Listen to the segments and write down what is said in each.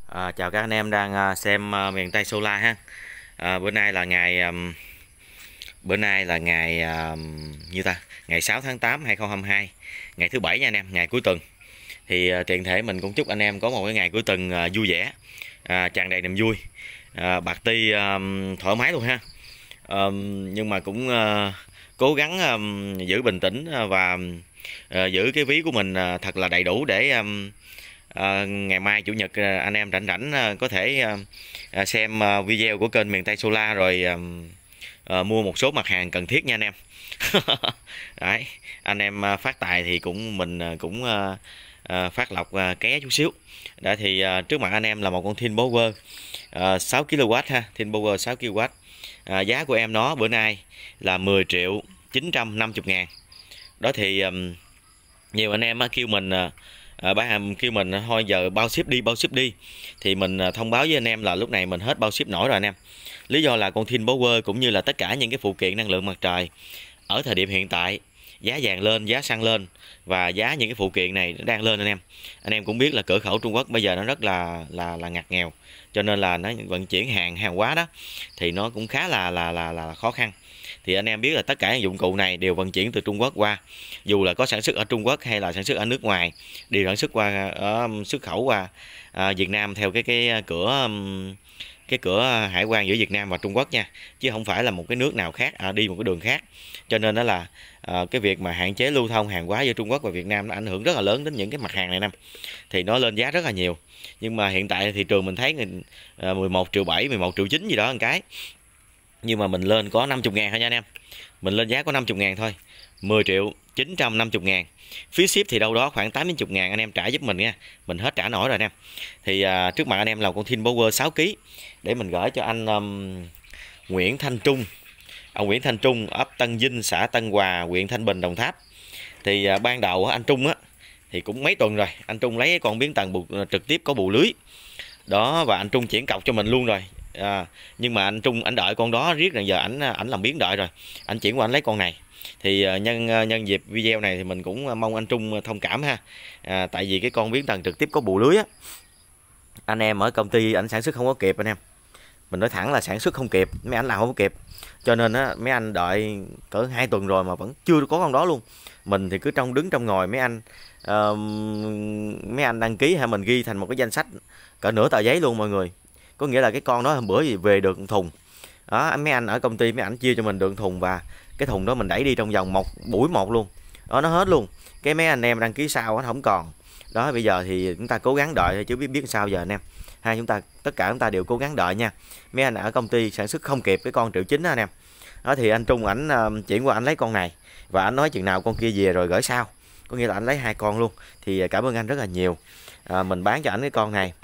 Chào các anh em đang xem miền Tây Solar ha. Bữa nay là ngày như ta ngày 6 tháng 8 2022, ngày thứ bảy nha anh em, ngày cuối tuần. Thì tiện thể mình cũng chúc anh em có một cái ngày cuối tuần vui vẻ, tràn đầy niềm vui, bạc ti thoải mái luôn ha. Nhưng mà cũng cố gắng giữ bình tĩnh và giữ cái ví của mình thật là đầy đủ để ngày mai chủ nhật anh em rảnh rảnh có thể xem video của kênh miền Tây Solar rồi mua một số mặt hàng cần thiết nha anh em. Đấy, anh em phát tài thì mình cũng phát lộc ké chút xíu. Đã thì trước mặt anh em là một con Thin Power 6 kW ha, Thin Power 6 kW. Giá của em nó bữa nay là 10 triệu 950 ngàn. Đó thì nhiều anh em kêu mình kêu mình thôi giờ bao ship đi thì mình thông báo với anh em là lúc này mình hết bao ship nổi rồi anh em. Lý do là con Thin Power cũng như là tất cả những cái phụ kiện năng lượng mặt trời ở thời điểm hiện tại, giá vàng lên, giá xăng lên và giá những cái phụ kiện này nó đang lên anh em. Anh em cũng biết là cửa khẩu Trung Quốc bây giờ nó rất là ngặt nghèo, cho nên là nó vận chuyển hàng hóa đó thì nó cũng khá là khó khăn. Thì anh em biết là tất cả những dụng cụ này đều vận chuyển từ Trung Quốc qua, dù là có sản xuất ở Trung Quốc hay là sản xuất ở nước ngoài, đều sản xuất qua xuất khẩu qua Việt Nam theo cái cửa hải quan giữa Việt Nam và Trung Quốc nha, chứ không phải là một cái nước nào khác đi một cái đường khác. Cho nên đó là cái việc mà hạn chế lưu thông hàng hóa giữa Trung Quốc và Việt Nam nó ảnh hưởng rất là lớn đến những cái mặt hàng này nè, thì nó lên giá rất là nhiều. Nhưng mà hiện tại thị trường mình thấy 11 triệu 7, 11 triệu 9 gì đó một cái, nhưng mà mình lên có 50 ngàn thôi nha anh em. Mình lên giá có 50 ngàn thôi, 10 triệu 950 ngàn. Phí ship thì đâu đó khoảng 80 ngàn anh em trả giúp mình nha, mình hết trả nổi rồi anh em. Thì trước mặt anh em là con Thin Power 6 kg để mình gửi cho anh Nguyễn Thanh Trung. Ông Nguyễn Thanh Trung, ấp Tân Vinh, xã Tân Hòa, huyện Thanh Bình, Đồng Tháp. Thì ban đầu anh Trung thì cũng mấy tuần rồi, anh Trung lấy con biến tần trực tiếp có bù lưới đó, và anh Trung chuyển cọc cho mình luôn rồi. Nhưng mà anh Trung đợi con đó riết rồi, giờ ảnh làm biến đợi rồi, anh chuyển qua anh lấy con này. Thì nhân dịp video này thì mình cũng mong anh Trung thông cảm ha. Tại vì cái con biến tần trực tiếp có bù lưới anh em ở công ty ảnh sản xuất không có kịp anh em. Mình nói thẳng là sản xuất không kịp, mấy anh làm không có kịp, cho nên mấy anh đợi cỡ 2 tuần rồi mà vẫn chưa có con đó luôn. Mình thì cứ đứng trong ngồi, mấy anh đăng ký hay mình ghi thành một cái danh sách cỡ nửa tờ giấy luôn mọi người. Có nghĩa là cái con đó hôm bữa gì về được thùng đó, mấy anh ở công ty mấy ảnh chia cho mình được thùng, và cái thùng đó mình đẩy đi trong vòng một buổi luôn đó, nó hết luôn. Cái mấy anh em đăng ký sau nó không còn đó. Bây giờ thì chúng ta cố gắng đợi thôi chứ biết sao giờ anh em. Tất cả chúng ta đều cố gắng đợi nha. Mấy anh ở công ty sản xuất không kịp cái con triệu 9 đó anh em. Đó thì anh Trung ảnh chuyển qua anh lấy con này, và anh nói chừng nào con kia về rồi gửi sau, có nghĩa là anh lấy 2 con luôn. Thì cảm ơn anh rất là nhiều. Mình bán cho anh cái con này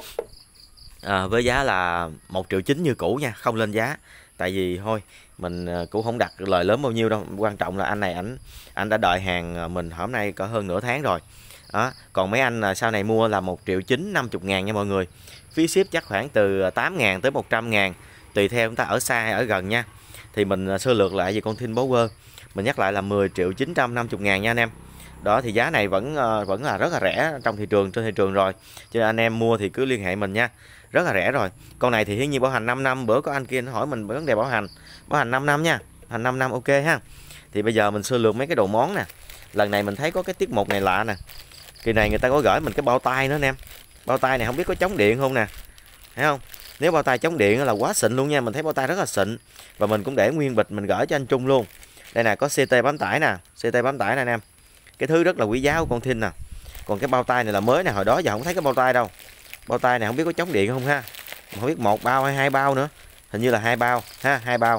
với giá là 1 triệu 9 như cũ nha, không lên giá. Tại vì thôi mình cũng không đặt lời lớn bao nhiêu đâu, quan trọng là anh này anh đã đợi hàng mình hôm nay có hơn nửa tháng rồi đó. Còn mấy anh sau này mua là 1 triệu 950 ngàn nha mọi người. Phí ship chắc khoảng từ 8 ngàn tới 100 ngàn, tùy theo chúng ta ở xa hay ở gần nha. Thì mình sơ lược lại về con Thin Power, mình nhắc lại là 10 triệu 950 ngàn nha anh em. Đó thì giá này vẫn là rất là rẻ trên thị trường rồi, cho nên anh em mua thì cứ liên hệ mình nha, rất là rẻ rồi. Con này thì hiển nhiên bảo hành 5 năm, bữa có anh kia nó hỏi mình vấn đề bảo hành 5 năm nha, hành 5 năm ok ha. Thì bây giờ mình sơ lược mấy cái đồ món nè. Lần này mình thấy có cái tiết mục này lạ nè, kỳ này người ta có gửi mình cái bao tay nữa anh em. Bao tay này không biết có chống điện không nè, thấy không? Nếu bao tay chống điện là quá xịn luôn nha, mình thấy bao tay rất là xịn. Và mình cũng để nguyên bịch mình gửi cho anh Trung luôn. Đây nè, có CT bám tải nè, anh em. Cái thứ rất là quý giá của con Thin nè. Còn cái bao tay này là mới nè, hồi đó giờ không thấy cái bao tay đâu. Bao tay này không biết có chống điện không ha, không biết 1 bao hay 2 bao nữa, hình như là 2 bao ha, 2 bao.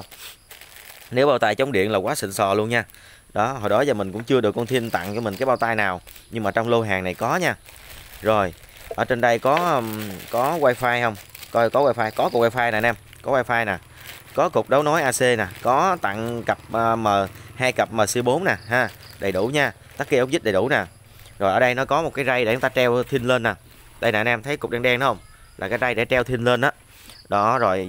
Nếu bao tay chống điện là quá xịn sò luôn nha. Đó, hồi đó giờ mình cũng chưa được con Thin tặng cho mình cái bao tay nào, nhưng mà trong lô hàng này có nha. Rồi ở trên đây có wifi không, coi có wifi, có cục wifi nè anh em, có wifi nè, có cục đấu nối AC nè, có tặng cặp hai cặp MC4 nè ha, đầy đủ nha, tắc kê ốc vít đầy đủ nè. Rồi ở đây nó có một cái ray để chúng ta treo Thin lên nè. Đây nè anh em, thấy cục đen đen đó không, là cái ray để treo Thin lên đó. Đó rồi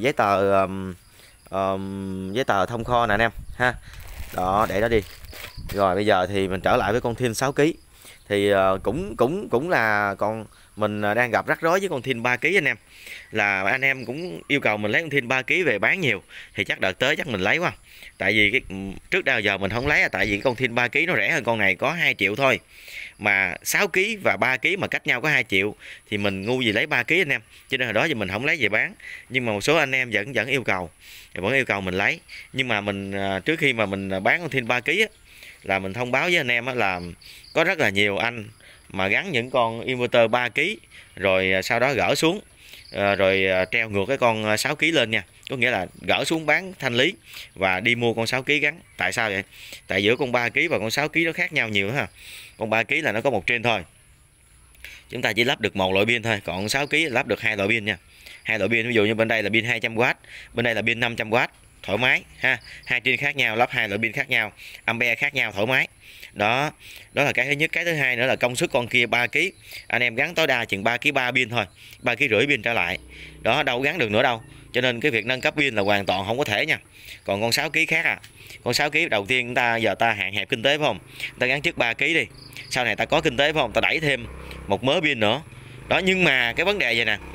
giấy tờ thông kho nè anh em ha. Đó, để đó đi. Rồi bây giờ thì mình trở lại với con Thin 6 kg. Thì cũng là con mình đang gặp rắc rối với con thin 3 kg anh em. Là anh em cũng yêu cầu mình lấy con thin 3 kg về bán nhiều, thì chắc đợt tới chắc mình lấy quá. Tại vì cái trước đây giờ mình không lấy là tại vì cái con thin 3 kg nó rẻ hơn con này có 2 triệu thôi. Mà 6 kg và 3 kg mà cách nhau có 2 triệu thì mình ngu gì lấy 3 kg anh em. Cho nên hồi đó giờ mình không lấy về bán. Nhưng mà một số anh em vẫn yêu cầu, mình lấy. Nhưng mà mình trước khi mà mình bán con thin 3 kg á, là mình thông báo với anh em á, là có rất là nhiều anh mà gắn những con inverter 3 kg rồi sau đó gỡ xuống, rồi treo ngược cái con 6 kg lên nha. Có nghĩa là gỡ xuống bán thanh lý và đi mua con 6 kg gắn. Tại sao vậy? Tại giữa con 3 kg và con 6 kg nó khác nhau nhiều ha. Con 3 kg là nó có một trên thôi, chúng ta chỉ lắp được một loại pin thôi, còn 6 kg lắp được 2 loại pin nha. 2 loại pin, ví dụ như bên đây là pin 200W, bên đây là pin 500W, thoải mái ha. 2 pin khác nhau, lắp 2 loại pin khác nhau, ampere khác nhau, thoải mái. Đó là cái thứ nhất. Cái thứ hai nữa là công suất con kia 3 kg, anh em gắn tối đa chừng 3 kg 3 pin thôi, 3 kg rưỡi pin trở lại. Đó, đâu gắn được nữa đâu. Cho nên cái việc nâng cấp pin là hoàn toàn không có thể nha. Còn con 6 kg khác à. Con 6 kg đầu tiên giờ ta hạn hẹp kinh tế phải không? Ta gắn trước 3 kg đi. Sau này ta có kinh tế phải không? Ta đẩy thêm một mớ pin nữa. Đó, nhưng mà cái vấn đề vậy nè.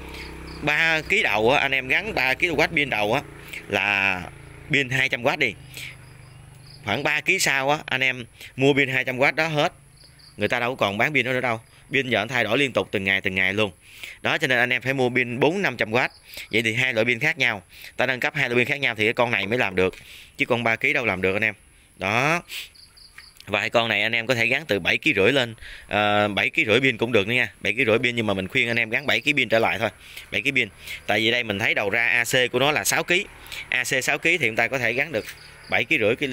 3 kg đầu á, anh em gắn 3 kW pin đầu á là pin 200W đi. Khoảng 3 kg sau á, anh em mua pin 200W đó hết. Người ta đâu có còn bán pin đó nữa đâu. Pin giờ anh thay đổi liên tục từng ngày luôn. Đó, cho nên anh em phải mua pin 400-500W. Vậy thì 2 loại pin khác nhau. Ta nâng cấp 2 loại pin khác nhau thì cái con này mới làm được. Chứ con 3 kg đâu làm được anh em. Đó. Và con này anh em có thể gắn từ 7 kg rưỡi lên, 7 kg rưỡi pin cũng được nữa nha. 7 kg rưỡi pin, nhưng mà mình khuyên anh em gắn 7 kg pin trở lại thôi. 7 kg pin. Tại vì đây mình thấy đầu ra AC của nó là 6 kg. AC 6 kg thì chúng ta có thể gắn được 7 kg rưỡi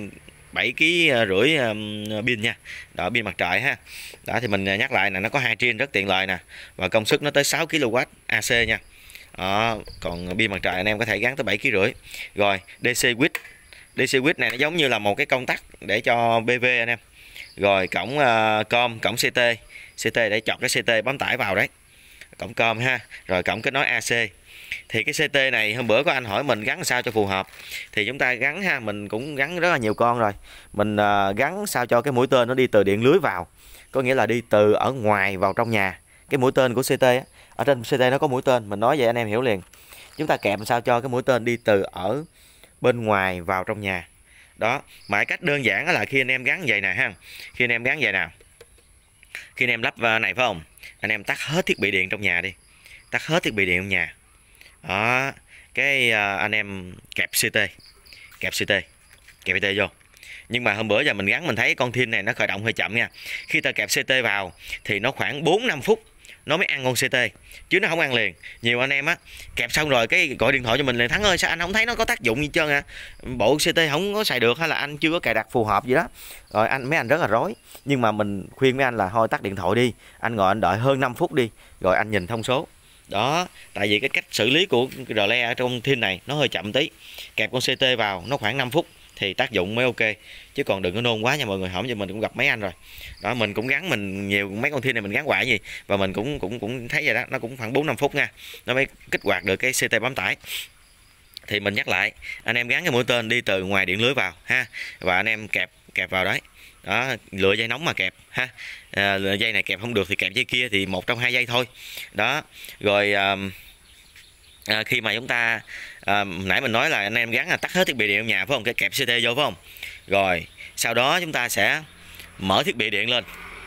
7 kg rưỡi pin nha. Đó, pin mặt trời ha. Đó thì mình nhắc lại là nó có 2 pin rất tiện lợi nè, và công suất nó tới 6 kW AC nha. Đó, còn pin mặt trời anh em có thể gắn tới 7 kg rưỡi. Rồi, DC switch này nó giống như là một cái công tắc để cho BV anh em. Rồi cổng com, cổng CT để chọt cái CT bấm tải vào đấy. Cổng com ha. Rồi cổng kết nối AC. Thì cái CT này hôm bữa có anh hỏi mình gắn sao cho phù hợp, thì chúng ta gắn ha, mình cũng gắn rất là nhiều con rồi. Mình gắn sao cho cái mũi tên nó đi từ điện lưới vào, có nghĩa là đi từ ở ngoài vào trong nhà. Cái mũi tên của CT á, ở trên CT nó có mũi tên, mình nói vậy anh em hiểu liền. Chúng ta kẹp sao cho cái mũi tên đi từ ở bên ngoài vào trong nhà. Đó, mà cách đơn giản là khi anh em gắn vậy nè ha. Khi anh em gắn vậy nè, khi anh em lắp này phải không, anh em tắt hết thiết bị điện trong nhà đi. Tắt hết thiết bị điện trong nhà. Đó, cái anh em kẹp CT vô. Nhưng mà hôm bữa giờ mình gắn mình thấy con thin này nó khởi động hơi chậm nha. Khi ta kẹp CT vào thì nó khoảng 4-5 phút nó mới ăn con CT, chứ nó không ăn liền. Nhiều anh em á kẹp xong rồi cái gọi điện thoại cho mình liền: Thắng ơi, sao anh không thấy nó có tác dụng gì trơn à, bộ CT không có xài được, hay là anh chưa có cài đặt phù hợp gì đó. Rồi mấy anh rất là rối. Nhưng mà mình khuyên mấy anh là thôi tắt điện thoại đi, anh ngồi anh đợi hơn 5 phút đi, rồi anh nhìn thông số. Đó, tại vì cái cách xử lý của relay ở trong thin này nó hơi chậm tí. Kẹp con CT vào nó khoảng 5 phút thì tác dụng mới ok, chứ còn đừng có nôn quá nha mọi người. Hổng như mình cũng gặp mấy anh rồi đó, mình cũng gắn mình nhiều mấy con thin này mình gắn hoài gì, và mình cũng thấy vậy đó, nó cũng khoảng 4-5 phút nha, nó mới kích hoạt được cái CT bấm tải. Thì mình nhắc lại, anh em gắn cái mũi tên đi từ ngoài điện lưới vào ha, và anh em kẹp vào đấy. Đó, lựa dây nóng mà kẹp ha. Dây này kẹp không được thì kẹp dây kia, thì một trong 2 dây thôi. Đó, rồi khi mà chúng ta nãy mình nói là anh em gắn là tắt hết thiết bị điện trong nhà phải không, cái kẹp CT vô phải không. Rồi sau đó chúng ta sẽ mở thiết bị điện lên.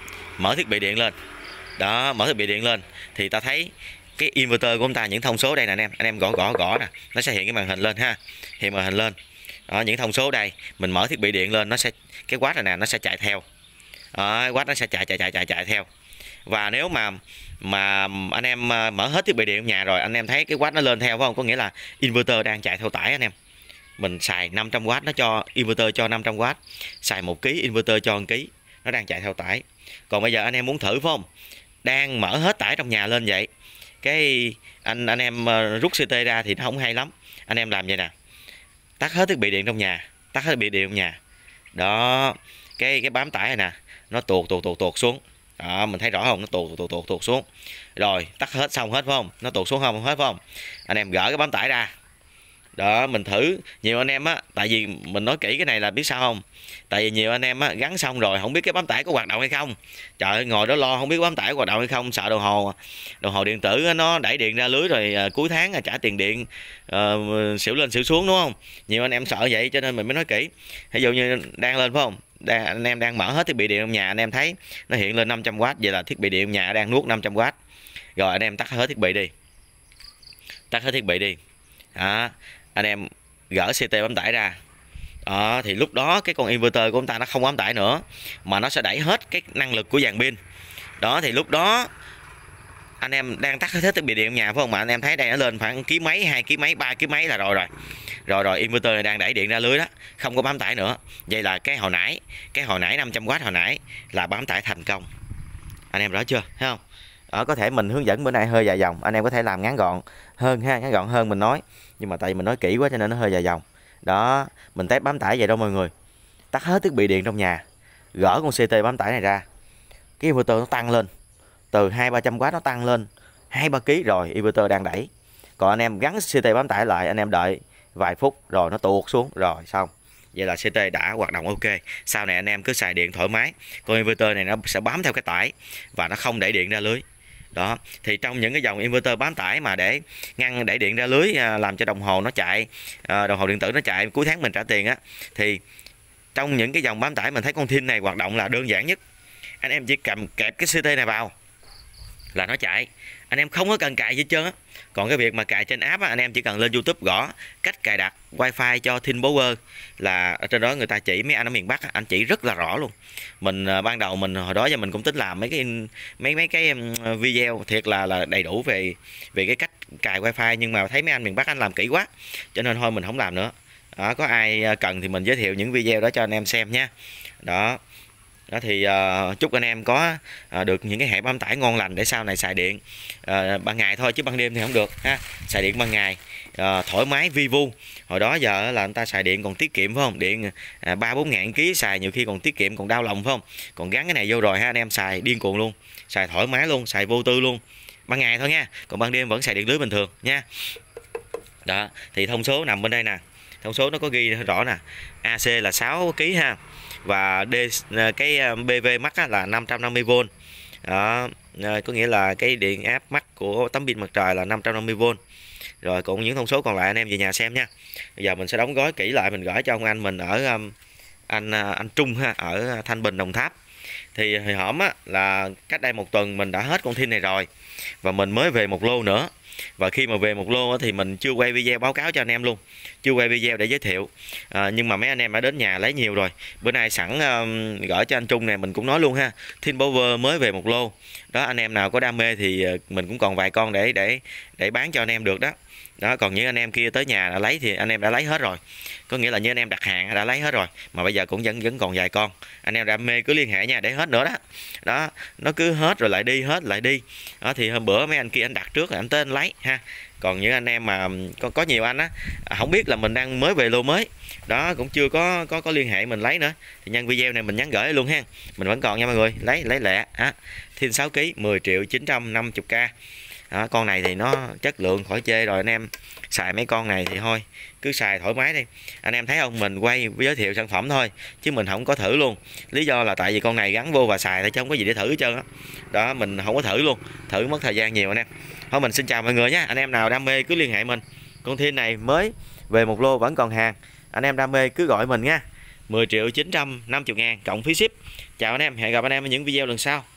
Đó, mở thiết bị điện lên thì ta thấy cái inverter của chúng ta, những thông số đây nè anh em gõ nè, nó sẽ hiện cái màn hình lên ha, hiện màn hình lên. Đó, những thông số đây, mình mở thiết bị điện lên, nó sẽ cái watt này nè nó sẽ chạy theo. Watt nó sẽ chạy theo. Và nếu mà anh em mở hết thiết bị điện trong nhà rồi, anh em thấy cái watt nó lên theo phải không, có nghĩa là inverter đang chạy theo tải anh em. Mình xài 500W nó cho inverter cho 500W, xài 1 kg inverter cho 1 kg, nó đang chạy theo tải. Còn bây giờ anh em muốn thử phải không, đang mở hết tải trong nhà lên vậy, cái anh em rút CT ra thì nó không hay lắm. Anh em làm vậy nè, tắt hết thiết bị điện trong nhà, đó, cái bám tải này nè nó tuột xuống. Đó, mình thấy rõ không, nó tuột xuống. Rồi tắt hết xong hết phải không, nó tuột xuống không hết phải không. Anh em gỡ cái bám tải ra, Đó, mình thử nhiều anh em á, tại vì mình nói kỹ cái này là biết sao không, tại vì nhiều anh em á gắn xong rồi không biết cái bấm tải có hoạt động hay không. Trời ơi, ngồi đó lo không biết bấm tải có hoạt động hay không, sợ đồng hồ điện tử á, nó đẩy điện ra lưới rồi cuối tháng trả tiền điện xỉu lên xỉu xuống, đúng không? Nhiều anh em sợ vậy cho nên mình mới nói kỹ. Ví dụ như đang lên phải không, anh em đang mở hết thiết bị điện trong nhà, anh em thấy nó hiện lên 500W, vậy là thiết bị điện trong nhà đang nuốt 500W. Rồi anh em tắt hết thiết bị đi, tắt hết thiết bị đi. Đó, anh em gỡ CT bấm tải ra. Đó, thì lúc đó cái con inverter của chúng ta nó không bấm tải nữa, mà nó sẽ đẩy hết cái năng lực của dàn pin. Đó, thì lúc đó anh em đang tắt hết thiết bị điện trong nhà phải không, mà anh em thấy đây nó lên khoảng ký mấy, 2 ký mấy, 3 ký mấy là rồi inverter này đang đẩy điện ra lưới đó, không có bám tải nữa. Vậy là cái hồi nãy 500W hồi nãy là bám tải thành công. Anh em rõ chưa, thấy không? Có thể mình hướng dẫn bữa nay hơi dài dòng, anh em có thể làm ngắn gọn hơn ha, ngắn gọn hơn mình nói, nhưng mà tại vì mình nói kỹ quá cho nên nó hơi dài dòng. Đó, mình test bám tải vậy đâu mọi người. Tắt hết thiết bị điện trong nhà, gỡ con CT bám tải này ra, cái inverter nó tăng lên từ 200-300W, nó tăng lên 2-3 kg rồi, inverter đang đẩy. Còn anh em gắn CT bám tải lại, anh em đợi vài phút rồi nó tuột xuống rồi xong. Vậy là CT đã hoạt động ok. Sau này anh em cứ xài điện thoải mái, con inverter này nó sẽ bám theo cái tải và nó không đẩy điện ra lưới. Đó, thì trong những cái dòng inverter bám tải mà để ngăn đẩy điện ra lưới, làm cho đồng hồ nó chạy, đồng hồ điện tử nó chạy cuối tháng mình trả tiền á, thì trong những cái dòng bám tải mình thấy con Thin này hoạt động là đơn giản nhất. Anh em chỉ cầm kẹp cái CT này vào là nó chạy, anh em không có cần cài gì hết trơn á. Còn cái việc mà cài trên app á, anh em chỉ cần lên YouTube gõ cách cài đặt wifi cho Thin Power, là ở trên đó người ta chỉ, mấy anh ở miền Bắc anh chỉ rất là rõ luôn. Mình ban đầu mình hồi đó giờ mình cũng tính làm mấy cái video thiệt là đầy đủ về cái cách cài wifi, nhưng mà thấy mấy anh miền Bắc anh làm kỹ quá cho nên thôi mình không làm nữa. Đó, có ai cần thì mình giới thiệu những video đó cho anh em xem nha. Đó thì chúc anh em có được những cái hệ bám tải ngon lành để sau này xài điện ban ngày thôi, chứ ban đêm thì không được ha. Xài điện ban ngày thoải mái vi vu. Hồi đó giờ là người ta xài điện còn tiết kiệm phải không, điện 3-4 ngàn ký xài nhiều khi còn tiết kiệm, còn đau lòng phải không. Còn gắn cái này vô rồi ha, anh em xài điên cuồng luôn, xài thoải mái luôn, xài vô tư luôn, ban ngày thôi nha. Còn ban đêm vẫn xài điện lưới bình thường nha. Đó, thì thông số nằm bên đây nè, thông số nó có ghi rõ nè, AC là 6 kg ha, và cái BV max là 550V. Đó, có nghĩa là cái điện áp max của tấm pin mặt trời là 550V. Rồi còn những thông số còn lại anh em về nhà xem nha. Bây giờ mình sẽ đóng gói kỹ lại, mình gửi cho ông anh mình ở anh Trung ha, ở Thanh Bình, Đồng Tháp. Thì hồi hổm á, là cách đây 1 tuần mình đã hết con Thin này rồi, và mình mới về một lô nữa. Và khi mà về một lô thì mình chưa quay video báo cáo cho anh em luôn, chưa quay video để giới thiệu, nhưng mà mấy anh em đã đến nhà lấy nhiều rồi. Bữa nay sẵn gửi cho anh Trung này mình cũng nói luôn ha, Thin Power mới về một lô đó, anh em nào có đam mê thì mình cũng còn vài con để bán cho anh em được đó. Đó, còn những anh em kia tới nhà đã lấy thì anh em đã lấy hết rồi, có nghĩa là như anh em đặt hàng đã lấy hết rồi, mà bây giờ cũng vẫn còn vài con. Anh em đam mê cứ liên hệ nha, để hết nữa đó. Đó, nó cứ hết rồi lại đi, hết lại đi. Đó, thì hôm bữa mấy anh kia anh đặt trước rồi anh tới anh lấy ha. Còn những anh em mà có nhiều anh á không biết là mình đang mới về lô mới đó, cũng chưa có liên hệ mình lấy nữa, thì nhân video này mình nhắn gửi luôn ha. Mình vẫn còn nha mọi người, lấy lẹ á. Thin 6 kg 10.950k. Đó, con này thì nó chất lượng khỏi chê rồi, anh em xài mấy con này thì thôi cứ xài thoải mái đi. Anh em thấy không, mình quay giới thiệu sản phẩm thôi chứ mình không có thử luôn. Lý do là tại vì con này gắn vô và xài thôi chứ không có gì để thử hết trơn á. Đó, mình không có thử luôn, thử mất thời gian nhiều anh em. Thôi mình xin chào mọi người nhé. Anh em nào đam mê cứ liên hệ mình. Con Thin này mới về một lô vẫn còn hàng, anh em đam mê cứ gọi mình nha. 10.950.000 cộng phí ship. Chào anh em, hẹn gặp anh em ở những video lần sau.